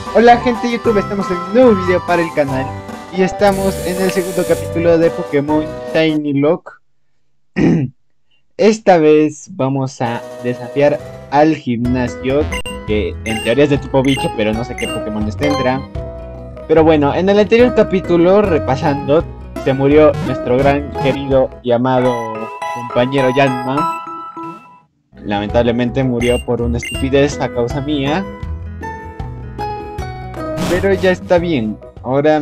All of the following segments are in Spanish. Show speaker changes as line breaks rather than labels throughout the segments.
Hola gente de YouTube, estamos en un nuevo video para el canal y estamos en el segundo capítulo de Pokémon Shiny Lock. Esta vez vamos a desafiar al gimnasio, que en teoría es de tipo bicho, pero no sé qué Pokémon tendrá. Pero bueno, en el anterior capítulo, repasando, se murió nuestro gran querido y amado compañero Yanma. Lamentablemente murió por una estupidez a causa mía. Pero ya está bien. Ahora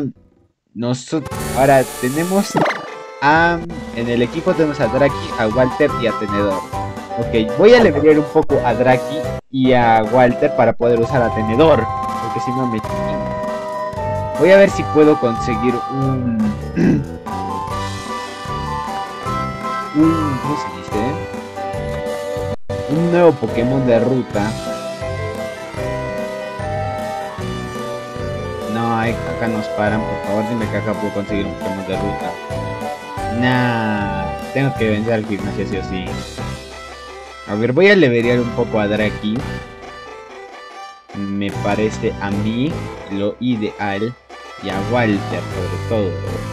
tenemos en el equipo tenemos a Draki, a Walter y a Tenedor. Ok, voy a levelear un poco a Draki y a Walter para poder usar a Tenedor, porque si no me chingo. Voy a ver si puedo conseguir ¿cómo se dice? Un nuevo Pokémon de ruta. No, acá nos paran, por favor, dime que acá puedo conseguir un Pokémon de ruta. Nah, tengo que vencer al gimnasio sí o sí. A ver, voy a levelear un poco a Draki. Me parece a mí lo ideal. Y a Walter, sobre todo.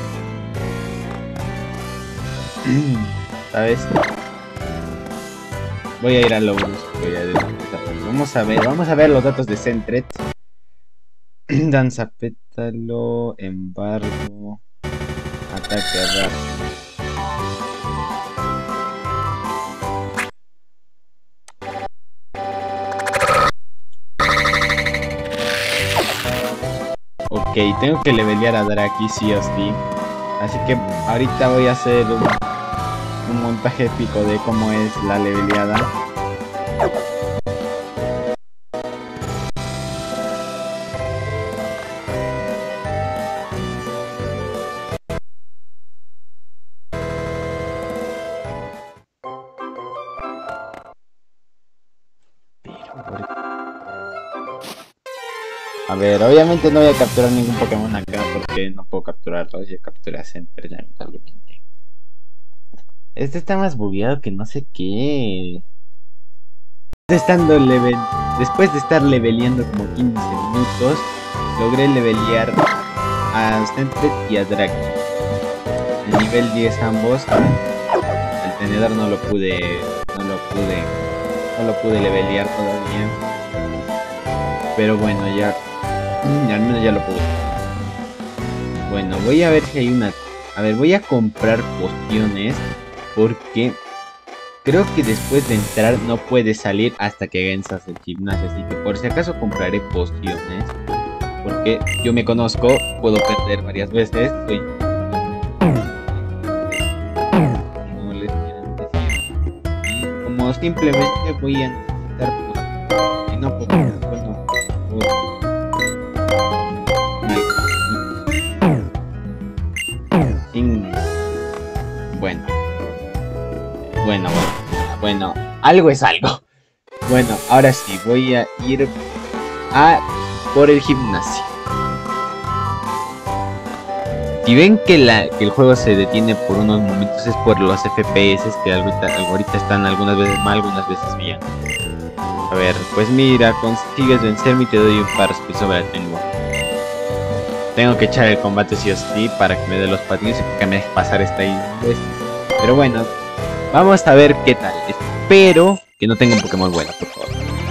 ¿Sabes? Voy a ir a lo brusco ya de vamos a ver los datos de Sentret. Danza pétalo, embargo, ataque rápido. Ok, tengo que levelear a Draki sí o sí. Así que ahorita voy a hacer un montaje épico de cómo es la leveleada. A ver, obviamente no voy a capturar ningún Pokémon acá porque no puedo capturarlos. Ya capturé a Center, lamentablemente. Este está más bugueado que no sé qué. Después de estar leveleando como 15 minutos, logré levelear a Sentret y a Draki. El nivel 10 ambos. El Tenedor no lo pude levelear todavía. Pero bueno, ya al menos ya lo pude. Bueno, voy a ver si hay una... A ver, voy a comprar pociones porque creo que después de entrar no puedes salir hasta que venzas el gimnasio. Así que por si acaso compraré pociones, porque yo me conozco, puedo perder varias veces. No les quieran decir. Y como simplemente voy a necesitar pociones. Y no pociones, bueno. Bueno, algo es algo. Bueno, ahora sí, voy a ir por el gimnasio. Si ven que el juego se detiene por unos momentos es por los FPS que ahorita están algunas veces mal, algunas veces bien. A ver, pues mira, consigues vencerme y te doy un par sobre el tengo. Tengo que echar el combate sí o sí para que me dé los patines y que me deje pasar esta isla. Pero bueno, vamos a ver qué tal. Espero que no tenga un Pokémon bueno, por favor.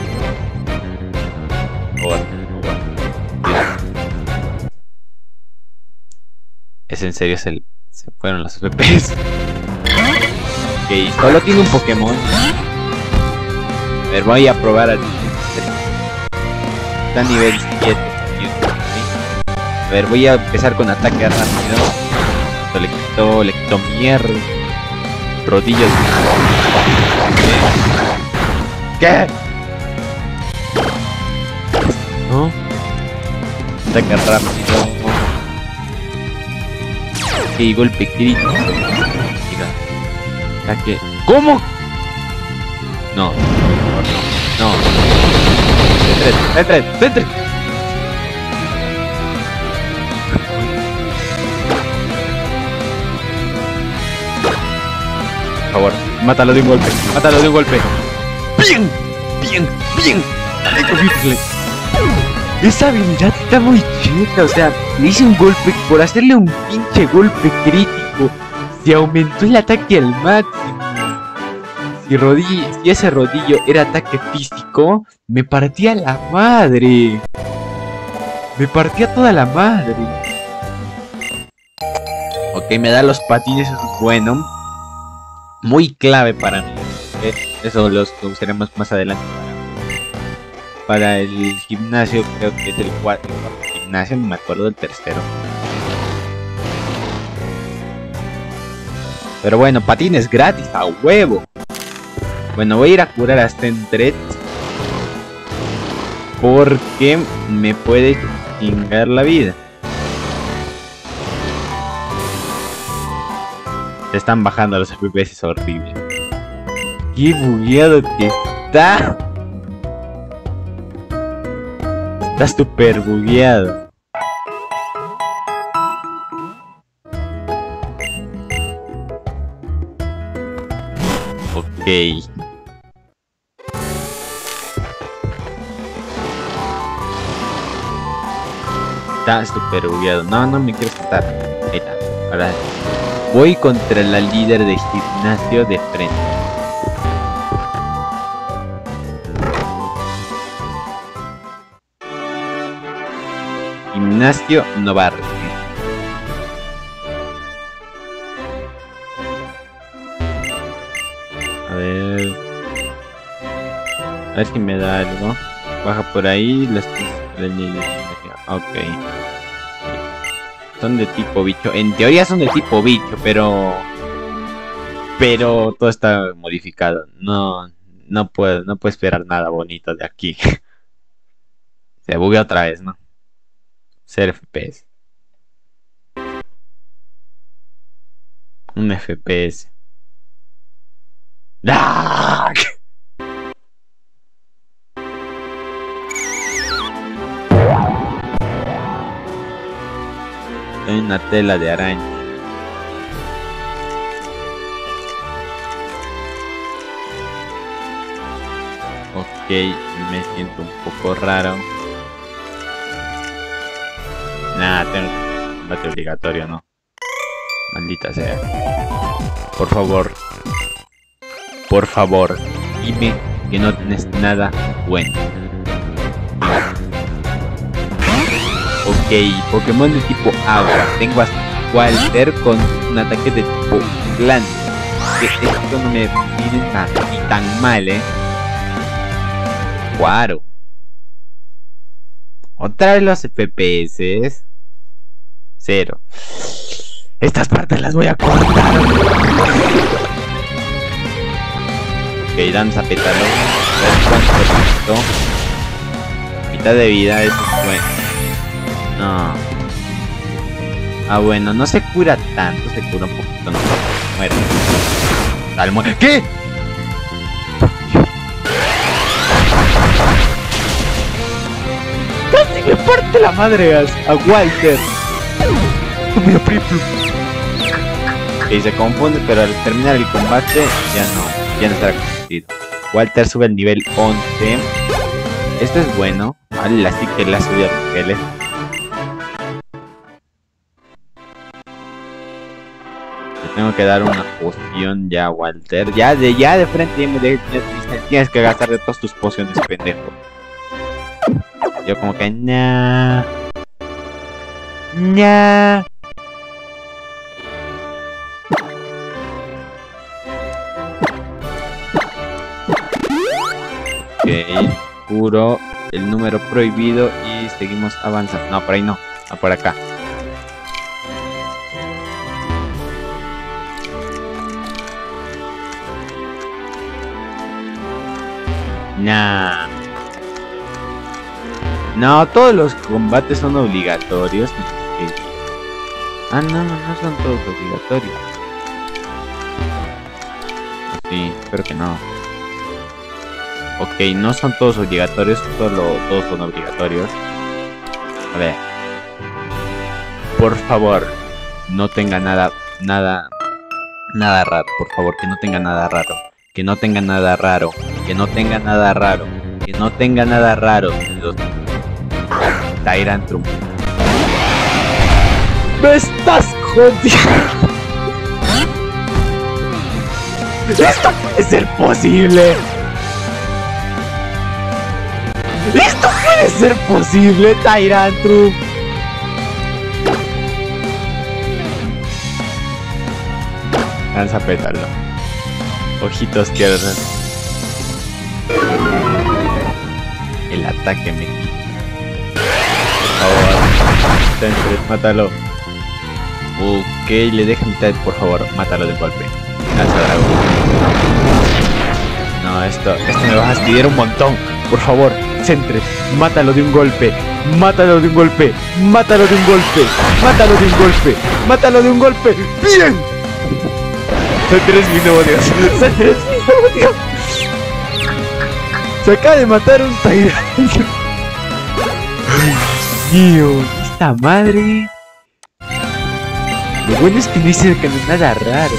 Es en serio, se fueron los FPS. Ok, solo tiene un Pokémon. A ver, voy a probar al... Está a nivel 7. A ver, voy a empezar con ataque rápido. Le quito mierda. Rodillas. ¿Qué? ¿No? Ataque rápido. Ok, golpe crítico. Ataque. ¿Cómo? No. No. Centret. Por favor, mátalo de un golpe. Bien. Dale, Esa habilidad está muy cheta, o sea, le hice un golpe, por hacerle un pinche golpe crítico, se aumentó el ataque al máximo. Si ese rodillo era ataque físico, me partía la madre. Me partía toda la madre. Ok, me da los patines, eso es bueno. Muy clave para mí. Eso los usaremos más adelante para el gimnasio. Creo que es el cuarto gimnasio, no me acuerdo del tercero. Pero bueno, patines gratis, a huevo. Bueno, voy a ir a curar a Stendret, porque me puede chingar la vida. Se están bajando los FPS, es horrible. Qué bugueado que está. Está súper bugueado. Ok. Está súper bugueado. No, no me quiero saltar. Ahí está. Ahora voy contra la líder de gimnasio de frente. Gimnasio Novartis. A ver si me da algo. Baja por ahí las ok. Son de tipo bicho. En teoría son de tipo bicho, pero todo está modificado. No puedo esperar nada bonito de aquí. Se buguea otra vez, ¿no? 0 FPS. Un FPS. ¡Ah! Hay una tela de araña. Ok, me siento un poco raro. Nah, tengo combate obligatorio, ¿no? Maldita sea. Por favor, dime que no tienes nada bueno. Ok, Pokémon de tipo agua. Tengo a Walter con un ataque de tipo planta. Esto no me viene ni tan mal, Claro. Otra vez los FPS. 0. Estas partes las voy a cortar. Ok, danza pétalo. Mitad de vida, eso es bueno. No. Ah, bueno, no se cura tanto, se cura un poquito, no muere. Dale, muere. ¿Qué? Casi me parte la madre a Walter. Y se confunde, pero al terminar el combate ya no estará confundido. Walter sube al nivel 11. Esto es bueno. Vale, así que la subida a niveles. Le tengo que dar una poción ya, Walter. Ya de frente tienes que gastar de todas tus pociones, pendejo. Yo como que nah. Ok, curo el número prohibido y seguimos avanzando. No, por ahí no, por acá. Nah. No, todos los combates son obligatorios. Ah, no son todos obligatorios. Sí, espero que no. Ok, no son todos obligatorios, todos son obligatorios. A ver. Por favor, no tenga nada raro. Por favor, que no tenga nada raro. Que no tenga nada raro. Que no tenga nada raro. Que no tenga nada raro. Tyrantrum. ¡Me estás jodiendo! ¡Esto puede ser posible! ¡Esto puede ser posible, Tyrantrum! Lanza pétalo. Ojitos tiernos. El ataque me quita. Por favor. Sentret, mátalo. Ok, le deja mitad, por favor, mátalo de golpe. Lanza dragón. No, esto me va a fastidiar un montón. Por favor, Sentret, mátalo de un golpe. Mátalo de un golpe. Mátalo de un golpe. Mátalo de un golpe. Mátalo de un golpe. ¡Bien! Sentret es mi nuevo dios. Sentret es mi nuevo dios. Se acaba de matar un Tyrant. Dios, esta madre. Lo bueno es que no hice nada raro.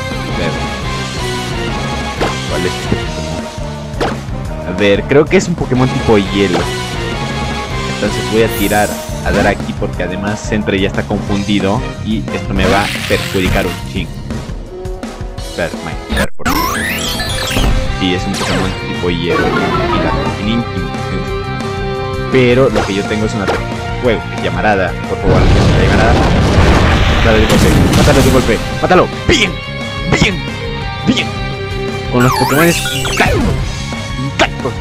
¿Cuál es este Pokémon? A ver, creo que es un Pokémon tipo hielo. Entonces voy a tirar a dar aquí porque además Sentret ya está confundido y esto me va a perjudicar un chingo. Ver, por favor. Sí, es un Pokémon tipo hielo. Mira, íntimo. Pero lo que yo tengo es una fuego, llamarada. Por favor, la llamarada. Mátalo de golpe, mátalo de golpe, mátalo. Bien, bien, bien. Con los Pokémon intactos.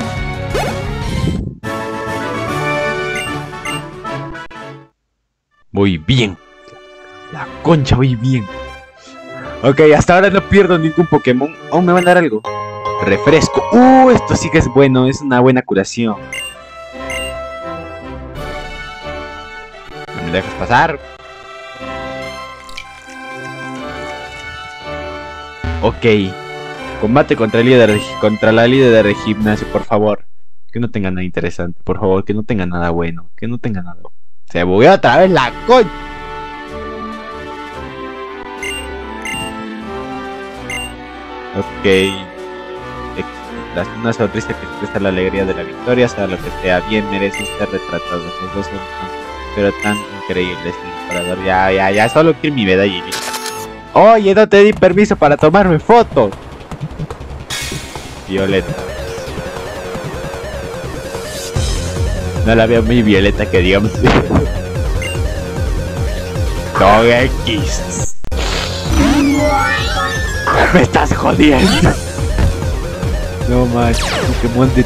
Voy bien. La concha, voy bien. Ok, hasta ahora no pierdo ningún Pokémon. Aún me van a dar algo. Refresco. Esto sí que es bueno. Es una buena curación. ¿No me dejas pasar? Ok. Combate contra la líder de gimnasio, por favor. Que no tenga nada interesante, por favor. Que no tenga nada bueno. Que no tenga nada. Se bugueó otra vez la concha. Ok. Una sonrisa que expresa la alegría de la victoria, sea lo que sea, bien merece ser retratado. Los dos son pero tan increíbles. Ya, solo quiero mi medalla y listo. Oye, no te di permiso para tomarme fotos. Violeta. No la veo muy violeta que digamos. Dog X. Me estás jodiendo. No más, Pokémon de...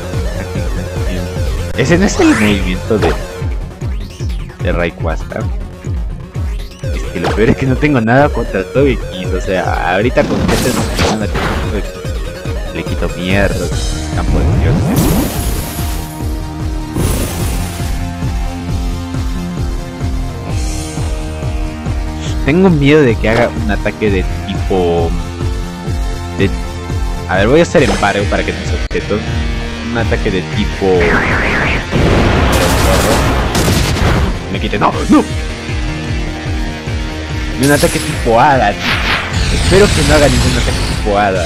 Ese no es el movimiento de Rayquaza. Es que lo peor es que no tengo nada contra Togekiss. O sea, ahorita con este le quito mierda. Campo de dioses. Tengo miedo de que haga un ataque de tipo... A ver, voy a hacer embargo para que mis objetos. Un ataque de tipo... Me quite... ¡No! ¡No! Y un ataque tipo hada. Espero que no haga ningún ataque tipo hada.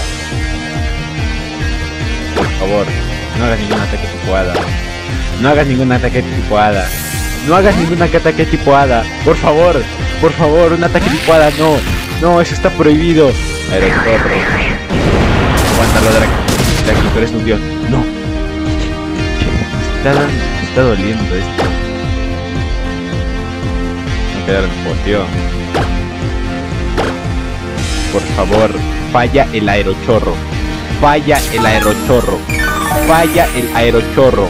Por favor, no hagas ningún ataque tipo hada. No hagas ningún ataque tipo hada. No hagas ningún ataque tipo hada. Por favor, un ataque tipo hada. No, no, eso está prohibido. Aerocorro. Aguántalo, Draki, tú eres un dios. No. Me está doliendo esto. No quedaron poción. Por favor, falla el aerochorro. Falla el aerochorro. Falla el aerochorro.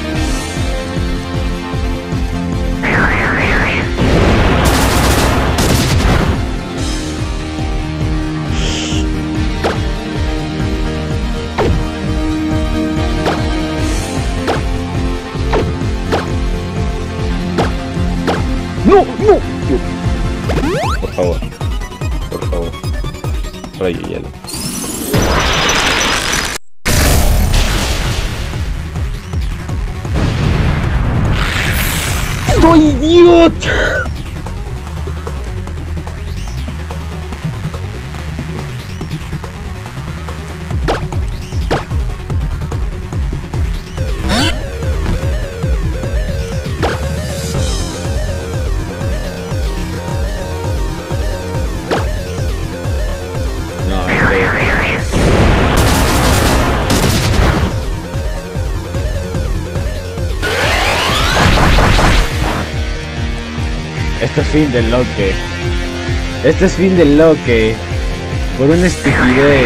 ¡No! ¡No! Por favor. Por favor. Rayo hielo. ¡Soy idiota! Esto es fin del loque. Esto es fin del loque. Por una estupidez.